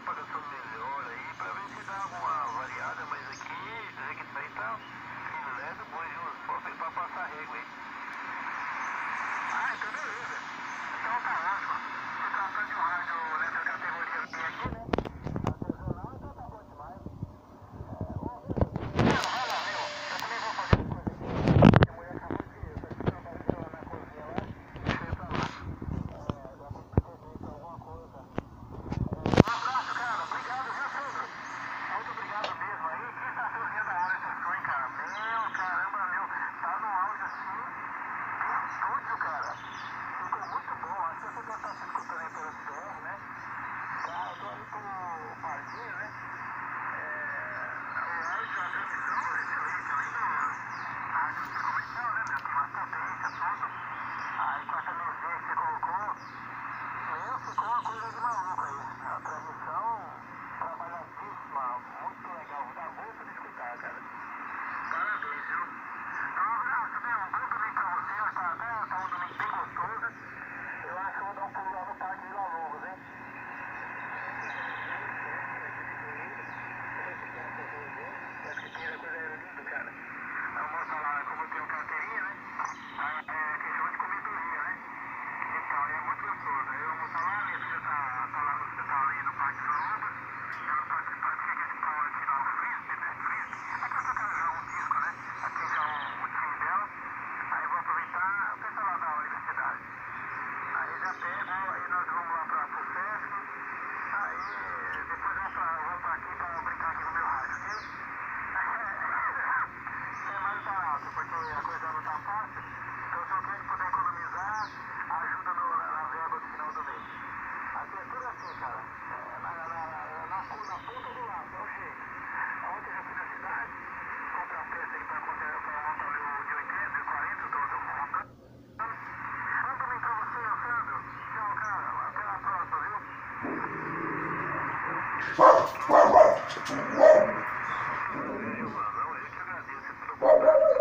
propagação melhor aí, pra ver se dá alguma variada, mas aqui, dizer que isso aí tá filé do boi, viu? Só tem pra passar régua aí. Ah, então beleza. Então tá ótimo. Se tratando de um rádio nessa categoria minha aqui, né? Artesanal, então tá bom demais. Não, vai lá, meu. Eu também vou fazer uma coisa aqui. Minha mulher acabou de... Eu tô trabalhando lá na cozinha lá. Deixa eu ir pra lá. Dá pra ter alguma coisa. Um abraço, cara. Obrigado, viu, Sandro? Muito obrigado mesmo aí. Que estaçãozinha da hora essa sua, hein, cara? Meu, caramba, meu. Tá no áudio assim. Estúdio, cara. Ficou muito bom. Acho que você deve estar se escutando aí pelo CR, né? Tá, eu tô ali pro Parquinho, né? O áudio, a transmissão, excelente. Além do rádio comercial, né, meu? Tem uma potência, tudo. Aí com essa mesinha que você colocou, ficou uma coisa de maluco aí. A transmissão trabalhadíssima, muito legal. Dá gosto de escutar, cara. Parabéns, viu? Então, um abraço, meu. Um bom domingo pra você. Tá um domingo bem gostoso. Eu acho que eu vou dar um pulo lá no Parque Vila Lobos, hein? Essa coisa é linda, cara. A moça lá, como eu tenho carteirinha, né? Que chama de comedoria, né? Então, é muito gostoso. Eu almoço lá, minha filha tá lá no hospital aí no Parque Vila Lobos. Ela pratica esse esporte lá, o frisbee, né? Frisbee. Aqui eu quero jogar um disco, né? Aqui já o time dela. Aí vou aproveitar, o pessoal lá da universidade. Aí já pego, aí nós vamos lá pro Sesc. Aí depois vamos pra aqui pra brincar aqui no meu rádio, ok? É mais barato, porque a coisa não tá fácil. Então se eu quero puder economizar, ajuda na verba do final do mês. Aqui é tudo assim, cara. Na ponta do lápis, é o jeito. Ontem eu fui na cidade, comprar uma peça aí pra montar o de 80 e 40, eu tô montando. Bom domingo pra você, Sandro. Tchau, cara. Até a próxima, viu? Não, eu que agradeço pelo contato.